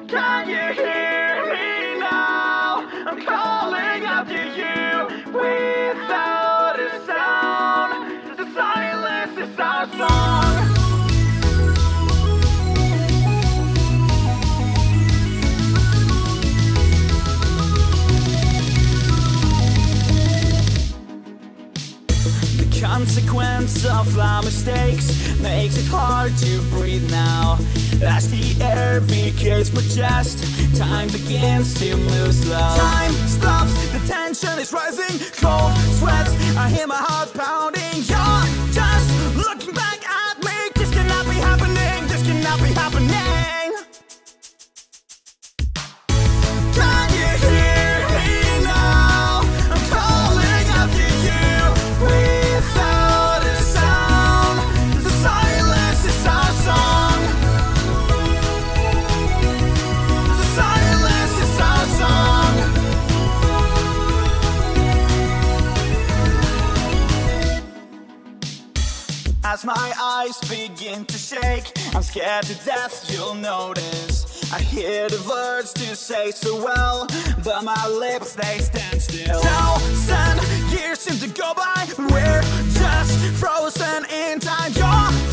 Can you hear me now? I'm calling out to you without a sound. The silence is our song. The consequence of our mistakes makes it hard to breathe now. As the air becomes more just, time begins to move slow. Time stops, the tension is rising, cold sweats, I hear my heart pounding. You're just looking back at me. This cannot be happening, this cannot be happening. Can you hear me now? I'm calling out to you without a sound. The silence is our song. The silence is our song. As my eyes begin to shake, I'm scared to death, you'll notice. I hear the words to say so well, but my lips, they stand still. 1,000 years seem to go by, we're just frozen in time. You're